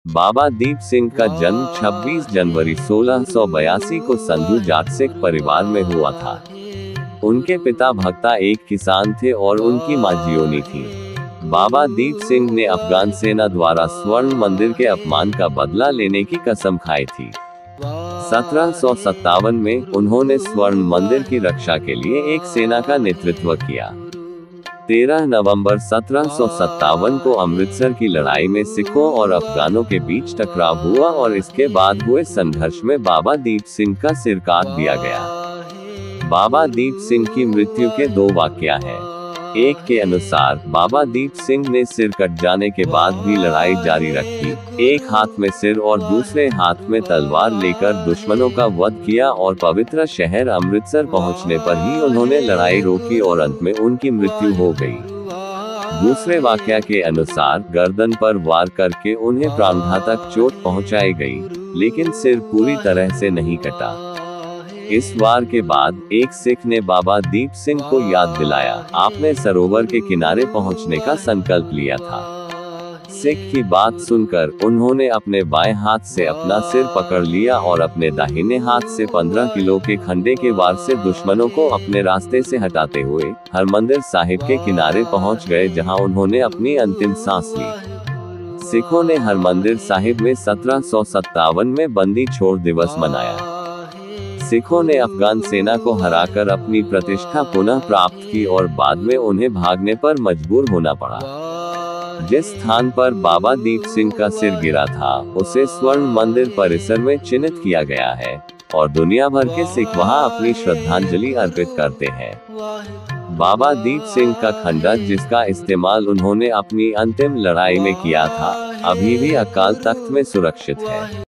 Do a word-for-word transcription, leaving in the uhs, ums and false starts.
बाबा दीप सिंह का जन्म छब्बीस जनवरी सोलह सौ बयासी को संधू जाट सिख परिवार में हुआ था। उनके पिता भक्ता एक किसान थे और उनकी मां जियोनी थी। बाबा दीप सिंह ने अफगान सेना द्वारा स्वर्ण मंदिर के अपमान का बदला लेने की कसम खाई थी। सत्रह सौ सत्तावन में उन्होंने स्वर्ण मंदिर की रक्षा के लिए एक सेना का नेतृत्व किया। तेरह नवंबर सत्रह सौ सत्तावन को अमृतसर की लड़ाई में सिखों और अफगानों के बीच टकराव हुआ और इसके बाद हुए संघर्ष में बाबा दीप सिंह का सिर काट दिया गया। बाबा दीप सिंह की मृत्यु के दो वाकया हैं। एक के अनुसार बाबा दीप सिंह ने सिर कट जाने के बाद भी लड़ाई जारी रखी, एक हाथ में सिर और दूसरे हाथ में तलवार लेकर दुश्मनों का वध किया और पवित्र शहर अमृतसर पहुंचने पर ही उन्होंने लड़ाई रोकी और अंत में उनकी मृत्यु हो गई। दूसरे वाकया के अनुसार गर्दन पर वार करके उन्हें प्राणघातक चोट पहुंचाई गई, लेकिन सिर पूरी तरह से नहीं कटा। इस वार के बाद एक सिख ने बाबा दीप सिंह को याद दिलाया, आपने सरोवर के किनारे पहुंचने का संकल्प लिया था। सिख की बात सुनकर उन्होंने अपने बाएं हाथ से अपना सिर पकड़ लिया और अपने दाहिने हाथ से पंद्रह किलो के खंडे के वार से दुश्मनों को अपने रास्ते से हटाते हुए हरमंदिर साहिब के किनारे पहुंच गए, जहां उन्होंने अपनी अंतिम सांस ली। सिखों ने हरमंदिर साहिब में सत्रह सौ सत्तावन में बंदी छोड़ दिवस मनाया। सिखों ने अफगान सेना को हराकर अपनी प्रतिष्ठा पुनः प्राप्त की और बाद में उन्हें भागने पर मजबूर होना पड़ा। जिस स्थान पर बाबा दीप सिंह का सिर गिरा था उसे स्वर्ण मंदिर परिसर में चिन्हित किया गया है और दुनिया भर के सिख वहां अपनी श्रद्धांजलि अर्पित करते हैं। बाबा दीप सिंह का खंडा, जिसका इस्तेमाल उन्होंने अपनी अंतिम लड़ाई में किया था, अभी भी अकाल तख्त में सुरक्षित है।